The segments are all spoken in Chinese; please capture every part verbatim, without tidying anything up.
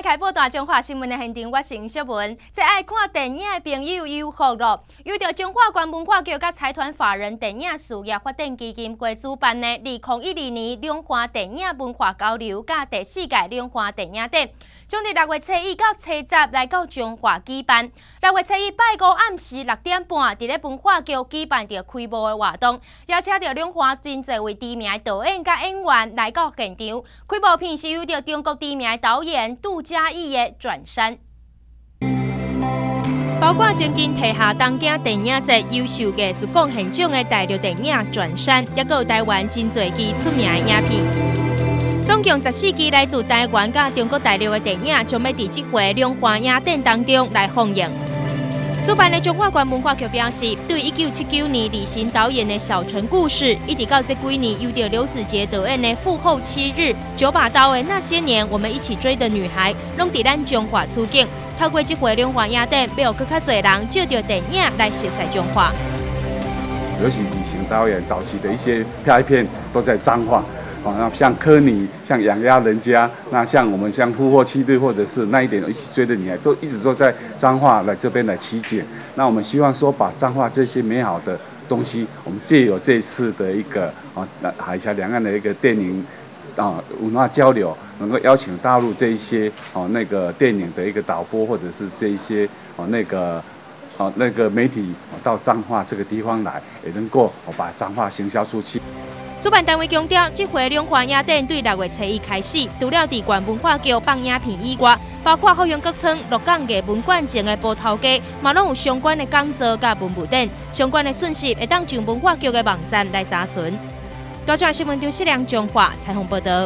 开报大中华新闻的现场，我是林小文。在爱看电影的朋友有福了，由着中华关文化局甲财团法人电影事业发展基金会主办的二零一二年两华电影文化交流甲第四届两华电影展，将伫六月初一到初十来到中华举办。六月初一拜五暗时六点半，伫咧文化局举办着开幕的活动，邀请着两华真侪位知名的导演甲演员来到现场。开幕片是由着中国知名的导演杜嘉义的《转山》，包括曾经提下东京电影节优秀艺术贡献奖的大陆电影《转山》，也有台湾真侪支出名的影片。总共十四支来自台湾甲中国大陆的电影，将要伫即回两华影展当中来放映。主办的中华关文化局表示，对一九七九年李行导演的《小城故事》，一直到这几年由着刘子杰导演的《父后七日》，九把刀的那些年，我们一起追的女孩，拢伫咱中华取景。透过这回两华影展，要有更较侪人借着电影来熟悉中华。 尤其李行导演早期的一些拍片都在彰化。哦，那像柯尼，像养鸭人家，那像我们像富货七队，或者是那一点一起追的女孩，都一直都在彰化来这边来取景。那我们希望说，把彰化这些美好的东西，我们借由这一次的一个啊海峡两岸的一个电影啊文化交流，能够邀请大陆这一些哦那个电影的一个导播，或者是这一些哦那个。哦，那个媒体到彰化这个地方来，也能够把彰化行销出去。 主办单位强调，这回两华影展对六月初一开始，除了伫县文化局放影片以外，包括后阳各村、鹿港艺文馆前的葡萄街，嘛拢有相关的讲座甲文物展。相关的讯息会当上文化局的网站来查询。高雄新闻张世良中华采访报道。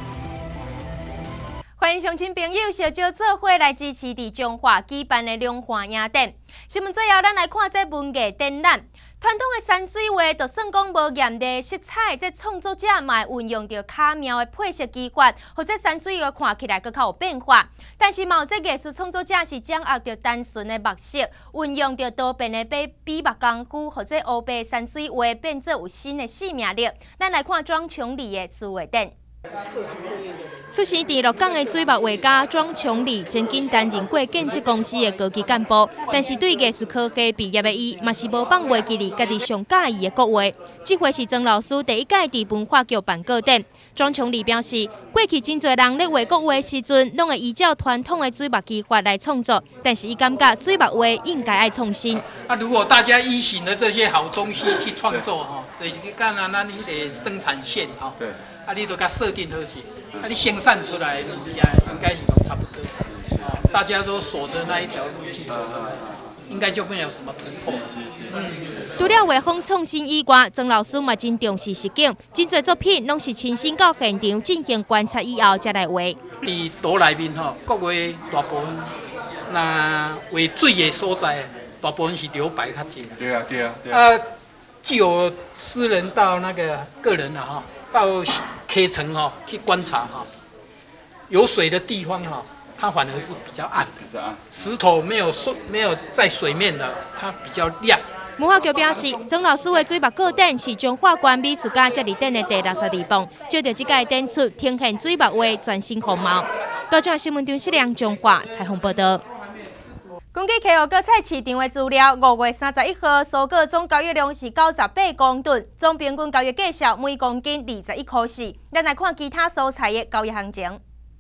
欢迎乡亲朋友小招做伙来支持伫中华举办的两华影展。新闻最后，咱来看这文艺展览。传统的山水画，就算讲无艳丽色彩，这创作者嘛运用着巧妙的配色技法，或者山水画看起来更较有变化。但是嘛，有这艺术创作者是掌握着单纯的墨色，运用着多变的笔笔墨功夫，或者黑白山水画变做有新的生命力。咱来看庄琼丽的书画展。出生伫鹿港的水墨画家庄琼丽，曾经担任过建设公司的高级干部，但是对艺术科系毕业的伊，嘛是无放袂记哩家己上喜意的国画。这回是庄老师第一届伫文化局办个展。庄琼丽表示，过去真侪人咧画国画时阵，拢会依照传统的水墨技法来创作，但是伊感觉水墨画应该爱创新。 那、啊、如果大家依循了这些好东西去创作哈，就是干啊，那你得生产线哈。对。啊，你都给它设定好些，啊，你生产出来的物件应该是都差不多，啊，大家都锁着那一条路去走，应该就没有什么突破。嗯。 除了画风创新以外，庄老师嘛真重视实景，真侪作品拢是亲身到现场进行观察以后才来画。 伫岛内面吼，国画大部分，那画水的所在，大部分是留白较济。 对啊，对啊，对啊。啊，既有私人到那个个人啊哈。到K层哈去观察哈，有水的地方哈，它反而是比较暗的。石头没有水没有在水面的，它比较亮。 文化局表示，庄老师的水墨个展是中华关美术家接力展的第六十二磅，就着这届展出呈现水墨画全新风貌。高雄新闻张世良中华采访报道。根据溪湖果菜市场的资料，五月三十一号，蔬果总交易量是九十八公吨，总平均交易价值每公斤二十一块四。咱来看其他蔬菜的交易行情。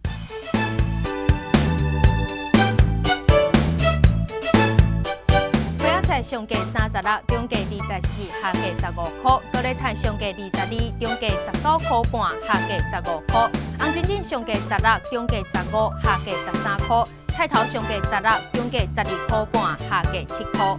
花椰菜上价三十六，中价二十四，下价十五块；高丽菜上价二十二，中价十九块半，下价十五块；红金针上价十六，中价十五，下价十三块。菜头上价十六，中价十二块半，下价七块。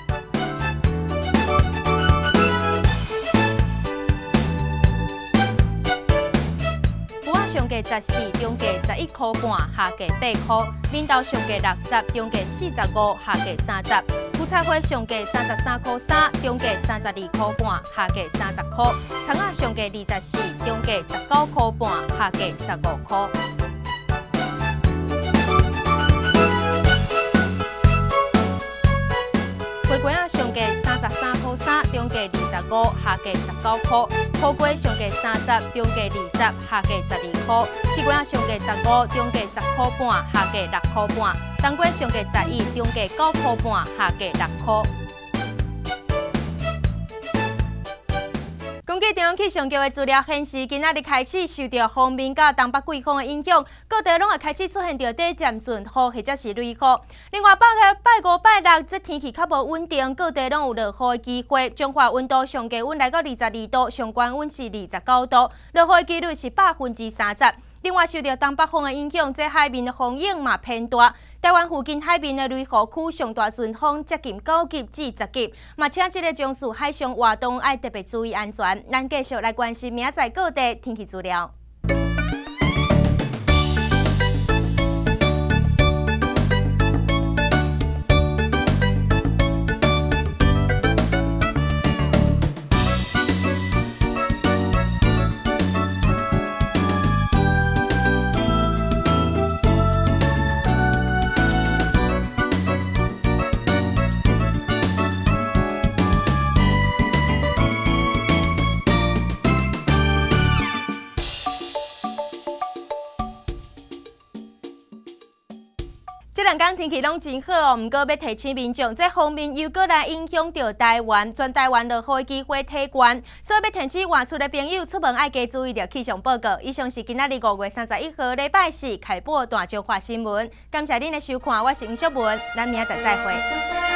脯仔上价十四，中价十一块半，下价八块；面豆上价六十，中价四十五，下价三十；韭菜花上价三十三块三，中价三十二块半，下价三十块；葱仔上价二十四，中价十九块半，下价十五块。花瓜仔上价三十三块三，中价二十五，下价十九块。土瓜上价三十，中价二十，下价十二块。试瓜上价十五，中价十块半，下价六块半。冬瓜上价十一，中价九块半，下价六块。根据中央气象局的资料显示，今仔日开始受到锋面甲东北季风的影响，各地拢会开始出现着短暂阵雨或者是雷雨。另外，拜个拜五、拜六，这天气较无稳定，各地拢有落雨的机会。中华温度上低温来到二十二度，上悬温是二十九度，落雨的几率是百分之三十。另外，受到东北风的影响，这海面的风影嘛偏大。台湾附近海面的雷雨区上大阵风接近九级至十级，嘛请这个从事海上活动要特别注意安全。咱继续来关心明仔载各地天气资料。这两天天气拢真好哦，不过要提醒民众，这方面又搁来影响到台湾，全台湾落雨的机会提高，所以要提醒外出的朋友出门要加注意着气象报告。以上是今仔日五月三十一号礼拜四开播大中华新闻，感谢您的收看，我是黄淑文，咱明仔载再会。